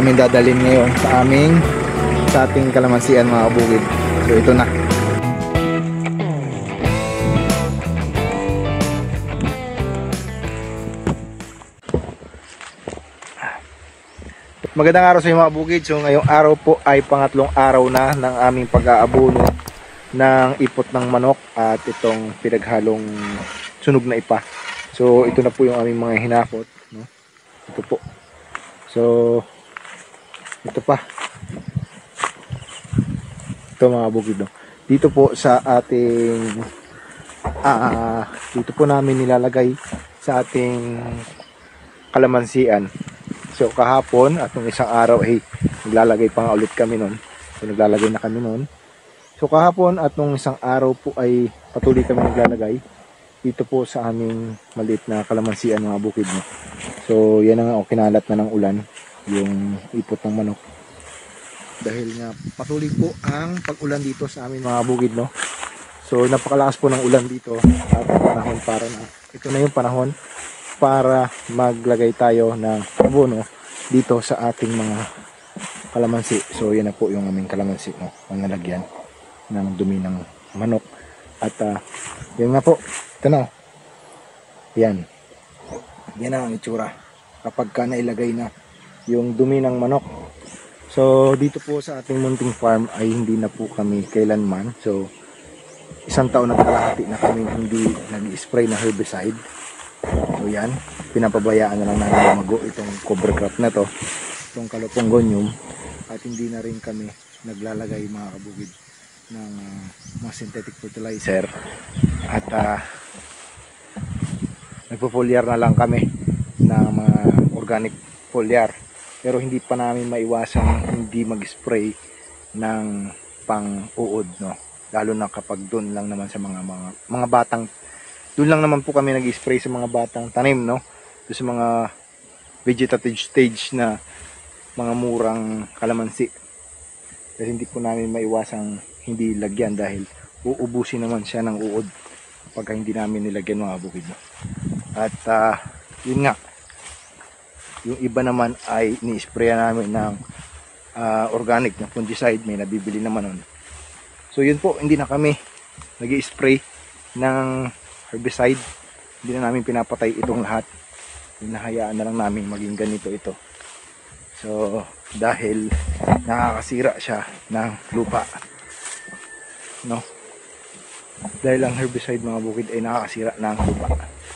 namin dadalhin ngayon sa ating kalamansian mga kabukid. So ito na. Magandang araw sa inyo mga bukid. So ngayong araw po ay pangatlong araw na ng aming pag-aabono ng ipot ng manok at itong pinaghalong sunog na ipa. So ito na po yung aming mga hinakot, no? Ito po. So ito pa. Ito mga bukid, no? Dito po sa ating dito po namin nilalagay sa ating kalamansian. So kahapon at nung isang araw ay naglalagay pa nga ulit kami nun. So naglalagay na kami nun. So kahapon at nung isang araw po ay patuloy kami naglalagay dito po sa aming maliit na kalamansian mga bukid, no? So yan ang kinalat na ng ulan, yung ipot ng manok. Dahil nga patuloy po ang pag-ulan dito sa aming mga bukid, no? So napakalakas po ng ulan dito at panahon para na ito na yung panahon para maglagay tayo ng abono dito sa ating mga kalamansi. So yan na po yung aming kalamansi, no? Ang nalagyan ng dumi ng manok. At yun nga po, ito na. Yan ang itsura kapag ka nailagay na yung dumi ng manok. So dito po sa ating munting farm ay hindi na po kami kailanman, so isang taon na kalahati na kami hindi nag-spray na herbicide. So yan, pinapabayaan na lang namin lumago itong cover crop na to, itong Calopongonum, at hindi na rin kami naglalagay mga kabukid ng mga synthetic fertilizer at nagpo-foliar na lang kami ng mga organic foliar, pero hindi pa namin maiwasang hindi mag-spray ng pang-uod, no? Lalo na kapag doon lang naman sa mga batang, doon lang naman po kami nag-spray sa mga batang tanim, no? Doon sa mga vegetative stage na mga murang kalamansi. Kasi hindi po namin maiwasang hindi lagyan dahil uubusin naman siya ng uod kapag hindi namin nilagyan mga bukid, no? At yun nga, yung iba naman ay ni-sprayan namin ng organic na fungicide, may nabibili naman nun. So yun po, hindi na kami nag-i-spray ng herbicide, hindi na namin pinapatay itong lahat, hinahayaan na lang namin maging ganito ito. So dahil nakakasira siya ng lupa, no? Dahil ang herbicide mga bukid ay nakakasira ng lupa.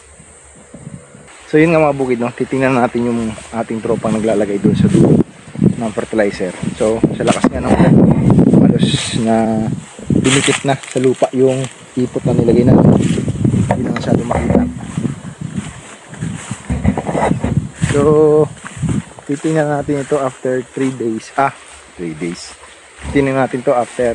So yun nga mga bukid, no? Titingnan natin yung ating tropang naglalagay doon sa dulo ng fertilizer. So sa lakas nga ng ulan, halos na dumikit na sa lupa yung ipot na nilagay na. Hindi na masyado makita. So titingnan natin ito after 3 days. 3 days. Titingnan natin to after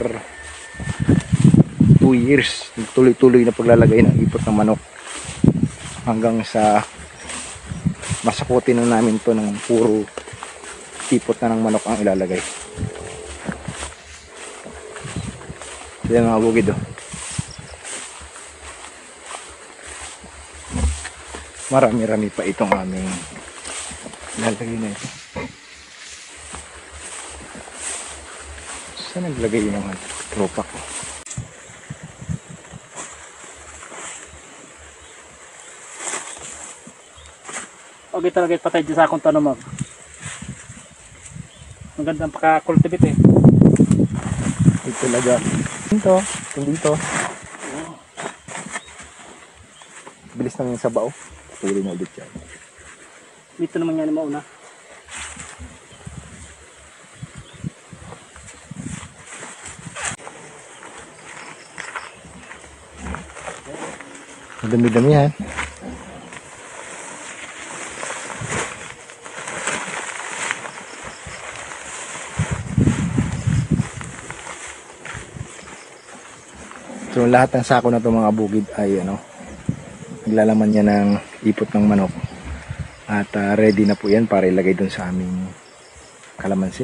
2 years. Tuloy-tuloy na paglalagay ng ipot ng manok hanggang sa masakutin na namin to ng puro ipot na ng manok ang ilalagay. Yan mga bukid, oh. Marami-rami pa itong aming ilalagay na ito. Saan naglagay yung mga tropa ko? Okay talaga patay dyan sa akong tanong. Magandang paka-cultivate eh. Ito talaga. Dito. Dito. Bilis naman yung sabaw. Tuloy na ulit yan. Dito naman yan mauna. Madami-dami yan. So lahat ng sako na ito mga bukid ay naglalaman niya ng ipot ng manok. At ready na po yan para ilagay dun sa aming kalamansi.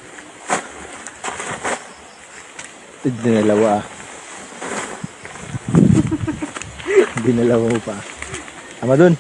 Ito dinalawa. Dinala mo pa. Tama dun.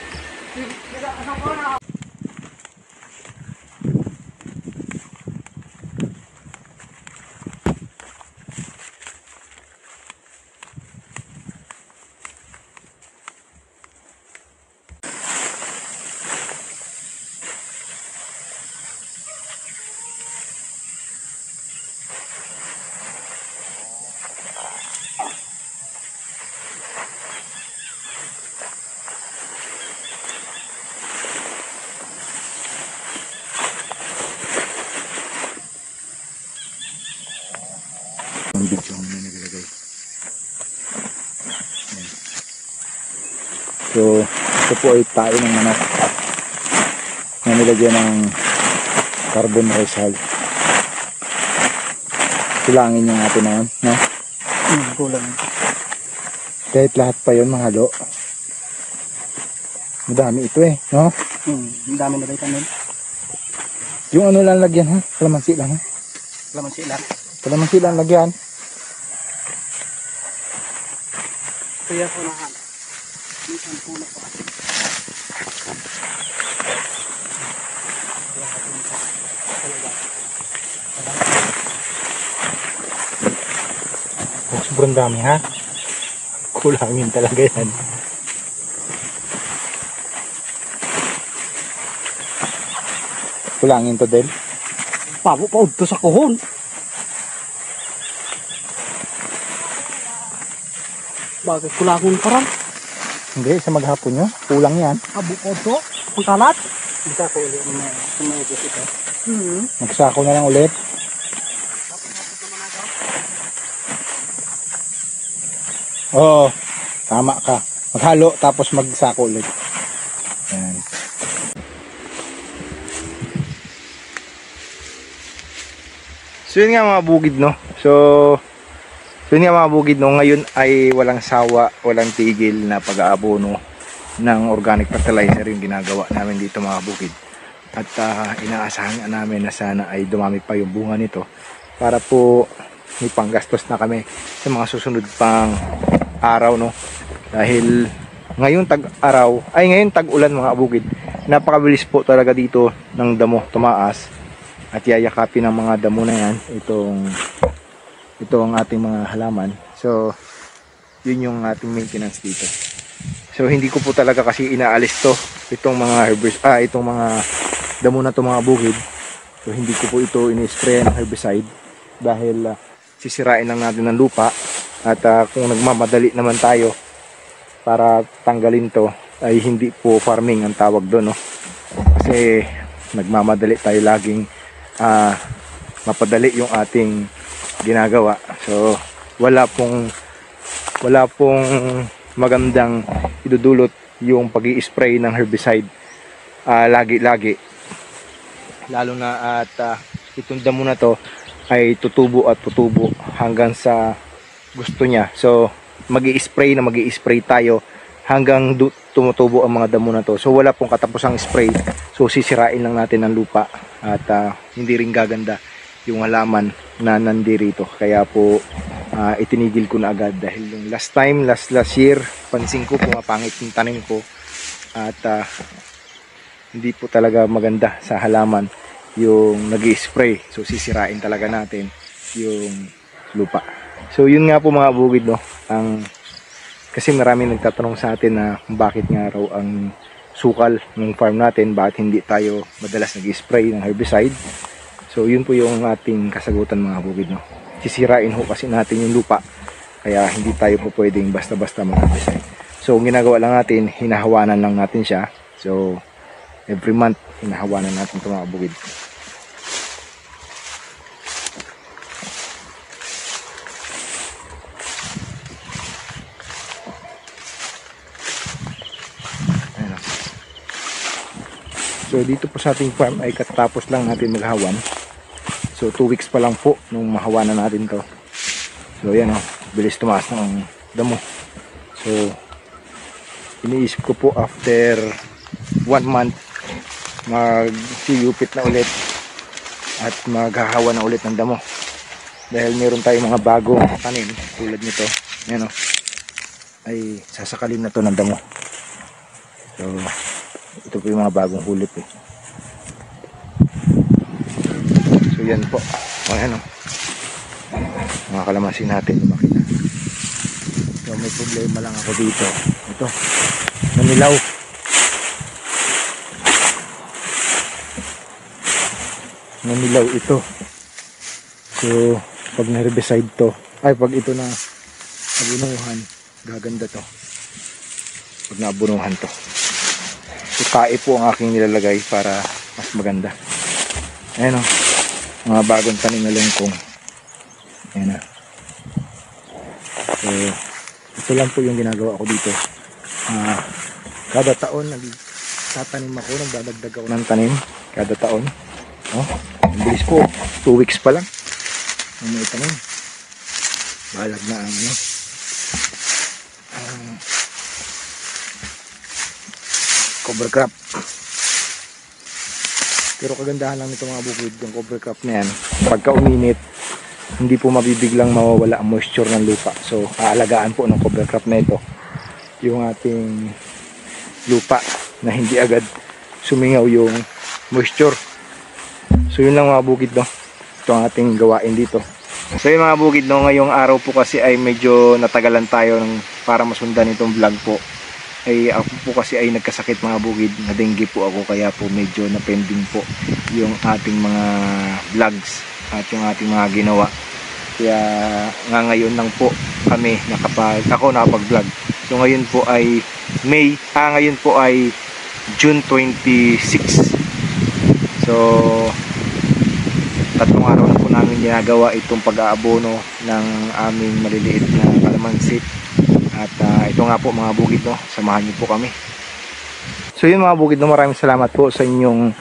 Ang video mo na naglagay. Ayan. So, ito po ay tayo ng manok na nilagyan ng carbon resal. Kulangin yung natin na yun, no? Kulang. Kahit lahat pa yun, mahalo. Madami ito eh, no? Ang dami na rin kanin. Yung ano lang lagyan, ha? Kalamansi lang, ha? Kalamansi lang. Kalamansi lang lagyan. Kaya ko nahan. Minsan po na po. Oh, sobrang dami, ha? Kulangin talaga yan. Kulangin to din. Pabo pa udto sa kuhon. Bakit kulangon pa rin? Hindi, sa maghapon nyo. Kulang yan. Abo pa udto? Ang kalat? Bisa ko ulit na sumaubos ito. Magsako na lang ulit. Oo, tama ka. Maghalo tapos magsako ulit. Yan. So yun nga mga bukid, no. So yun nga mga bukid, no. Ngayon ay walang sawa, walang tigil na pag-aabono ng organic fertilizer yung ginagawa namin dito mga bukid. At inaasahan namin na sana ay dumami pa yung bunga nito para po may panggastos na kami sa mga susunod pang araw, no. Dahil ngayon tag-araw, ay ngayon tag-ulan mga bukid. Napakabilis po talaga dito ng damo tumaas. At yayakapin ng mga damo na yan ito ang ating mga halaman. So yun yung ating maintenance dito. So hindi ko po talaga kasi inaalis to itong mga itong mga damo na to mga bukid. So hindi ko po ito ini-spray ng herbicide dahil sisirain lang natin ng lupa. At kung nagmamadali naman tayo para tanggalin to ay hindi po farming ang tawag doon, no? Kasi nagmamadali tayo laging mapadali yung ating ginagawa. So wala pong magandang idudulot yung pag-i-spray ng herbicide lagi-lagi, lalo na at itong damo na to ay tutubo at tutubo hanggang sa gusto niya. So mag-i-spray tayo hanggang tumutubo ang mga damo na to. So wala pong katapusang spray. So sisirain lang natin ang lupa at hindi rin gaganda yung halaman na nandirito. Kaya po itinigil ko na agad dahil yung last year pansin ko pumapangit yung tanim ko at hindi po talaga maganda sa halaman yung nag-i-spray. So sisirain talaga natin yung lupa. So yun nga po mga bukid, no. Kasi maraming nagtatanong sa atin na bakit nga raw ang sukal ng farm natin, bakit hindi tayo madalas nag-spray ng herbicide. So yun po yung ating kasagutan mga bukid, no. Sisirain ho kasi natin yung lupa, kaya hindi tayo po pwedeng basta-basta mag-herbicide. So ang ginagawa lang natin, hinahawanan lang natin siya. So every month hinahawanan natin ito mga bukid. So dito po sa ating farm ay katapos lang natin maghawan. So 2 weeks pa lang po nung mahawanan natin to. So yan, bilis tumaas ng damo. So iniisip ko po after 1 month mag-siyupit na ulit at maghahawa na ulit ng damo. Dahil meron tayong mga bagong tanim tulad nito. Yan, ay sasakalin na to ng damo. So ito po yung mga bagong hulip eh. So yan po. Ayan o. Mga kalamansi natin lumaki na. So may problema lang ako dito. Ito. Nanilaw. Nanilaw ito. So pag na-herbicide to, ay pag ito na abunuhan, gaganda to. Pag naabunuhan to. So kae po ang aking nilalagay para mas maganda. Ayan o. Mga bagong tanim na lengkong. Ayan o. So ito lang po yung ginagawa ko dito. Kada taon nagtatanim ako, nagdadagdag ako ng tanim kada taon. Oh, ang bilis po, 2 weeks pa lang may tanim. Balag na ang cover crop. Pero kagandahan lang nito mga bukid, yung cover crop na yan, pagka uminit hindi po mabibiglang mawawala ang moisture ng lupa. So aalagaan po ng cover crop na ito yung ating lupa na hindi agad sumingaw yung moisture. So yun lang mga bukid, no? Ito ang ating gawain dito. So yung mga bukid, no, ngayong araw po kasi ay medyo natagalan tayo para masundan itong vlog po. Ay ako po kasi ay nagkasakit mga bukid, na dengue po ako, kaya po medyo na-pending po yung ating mga vlogs at yung ating mga ginawa. Kaya nga ngayon lang po kami ako nakapag-vlog. So ngayon po ay ngayon po ay June 26. So 3 araw na po namin ginagawa itong pag-aabono ng aming maliliit na kalamansi. At ito nga po mga bukid, no, samahan niyo po kami. So yun mga bukid, no, maraming salamat po sa inyong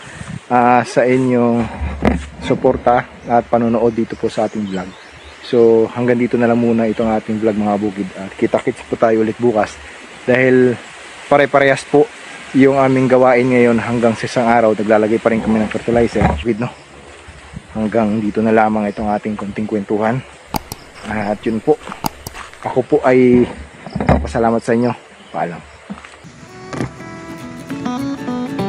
suporta at panonood dito po sa ating vlog. So hanggang dito na lang muna itong ating vlog mga bukid, at kita-kits po tayo ulit bukas dahil pare-parehas po yung aming gawain ngayon. Hanggang sa isang araw naglalagay pa rin kami ng fertilizer, bukid, no. Hanggang dito na lamang itong ating konting kwentuhan, at yun po, ako po ay papasalamat sa inyo. Paalam.